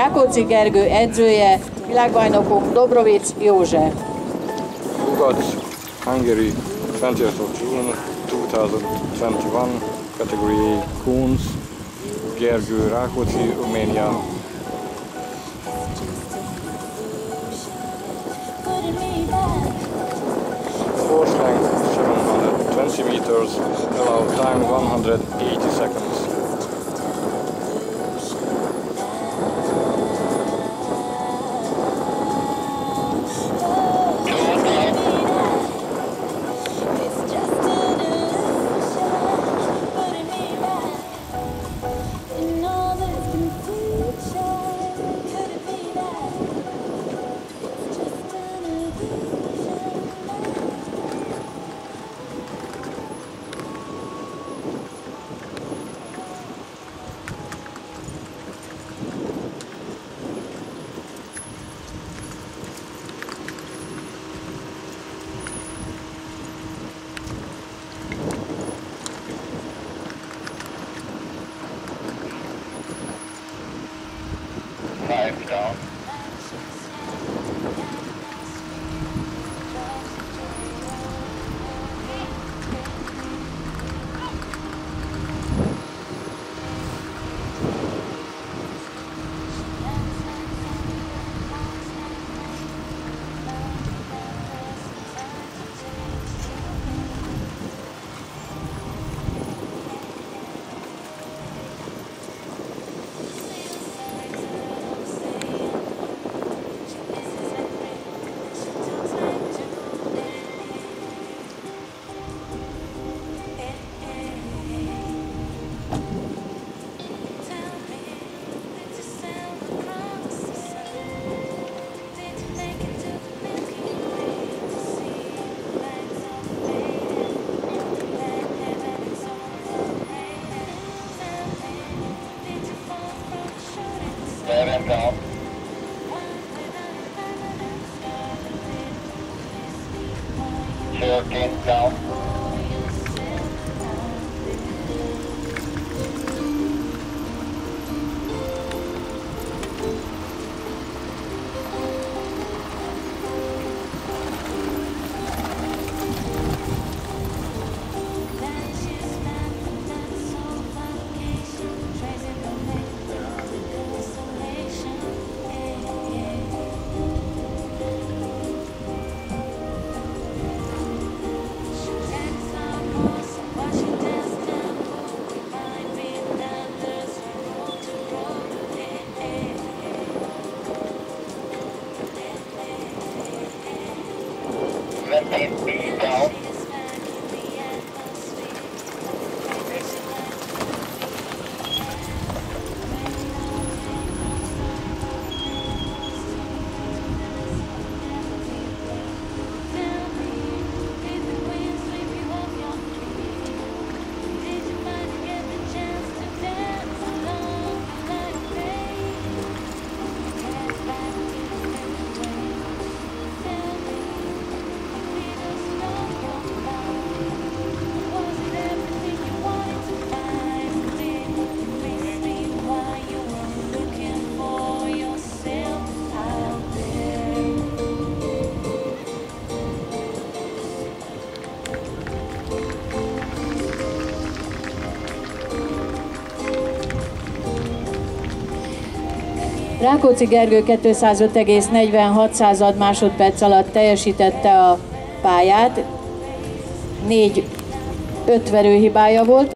Rákóczi Gergő edzője, világbajnokunk Dobrovic József. Ugat, Hungary, 20th of June 2021, category A Kunz, Gergő, Rákóczi, Romania. Force length 720 meters, allowed time 180 seconds. Down. And down. Cherokee down. Down. Rákóczi Gergő 205,46 másodperc alatt teljesítette a pályát, 4 verőhibája volt.